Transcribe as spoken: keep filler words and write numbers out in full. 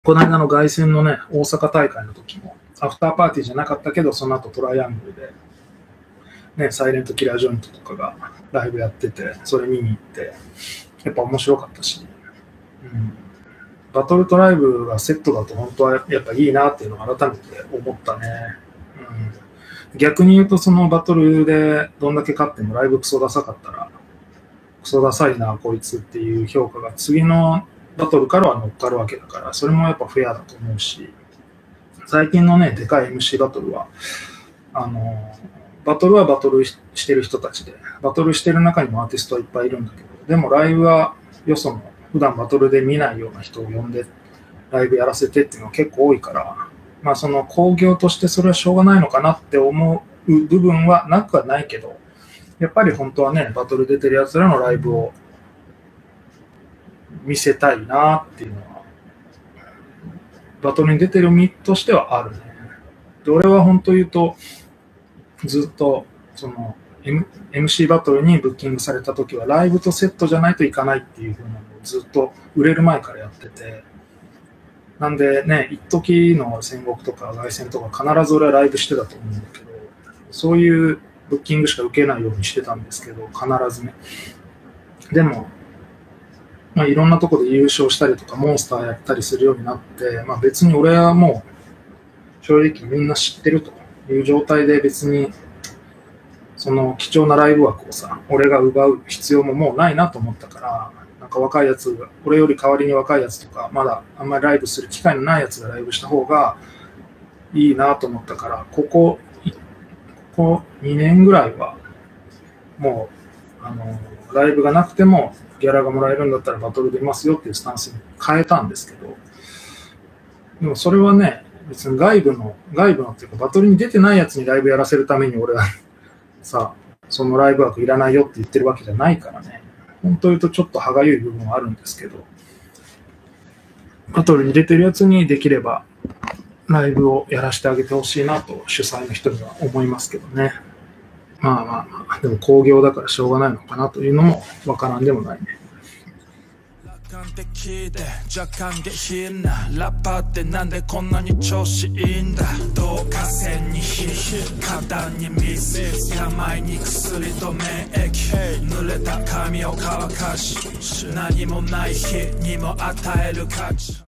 この間の凱旋のね、大阪大会の時も、アフターパーティーじゃなかったけど、その後トライアングルで、ね、サイレントキラージョイントとかがライブやってて、それ見に行って、やっぱ面白かったし、うん、バトルとライブがセットだと本当はやっぱいいなっていうのを改めて思ったね。うん、逆に言うと、そのバトルでどんだけ勝ってもライブクソダサかったら、クソダサいなこいつっていう評価が次のバトルからは乗っかるわけだから、それもやっぱフェアだと思うし、最近のね、でかい エムシー バトルは、あの、バトルはバトルしてる人たちで、バトルしてる中にもアーティストはいっぱいいるんだけど、でもライブはよその普段バトルで見ないような人を呼んで、ライブやらせてっていうのは結構多いから、まあその興行としてそれはしょうがないのかなって思う部分はなくはないけど、やっぱり本当はね、バトル出てる奴らのライブを見せたいなっていうのは、バトルに出てる身としてはあるね。で、俺は本当言うと、ずっとその M、エムシー バトルにブッキングされた時はライブとセットじゃないといかないっていう風なのをずっと売れる前からやってて、なんでね、一時の戦国とか凱旋とか必ず俺はライブしてたと思うんだけど、そういうブッキングしか受けないようにしてたんですけど、必ずね。でも、まあ、いろんなところで優勝したりとかモンスターやったりするようになって、まあ、別に俺はもう正直みんな知ってるという状態で別にその貴重なライブ枠をさ、俺が奪う必要ももうないなと思ったから、なんか若いやつが、俺より代わりに若いやつとか、まだあんまりライブする機会のないやつがライブした方がいいなと思ったから、ここ、ここにねんぐらいはもう、あの、ライブがなくてもギャラがもらえるんだったらバトル出ますよっていうスタンスに変えたんですけど、でもそれはね、別に外部の、外部のっていうかバトルに出てないやつにライブやらせるために俺はさ、そのライブ枠いらないよって言ってるわけじゃないからね。本当言うとちょっと歯がゆい部分はあるんですけど、バトルに出てるやつにできればライブをやらせてあげてほしいなと主催の人には思いますけどね。まあまあまあ、でも興行だからしょうがないのかなというのもわからんでもないね。 楽観的で若干下品なラッパーってなんでこんなに調子いいんだ。導火線に火、花壇に水、病に薬と免疫、濡れた髪を乾かし、何もない日にも与える価値。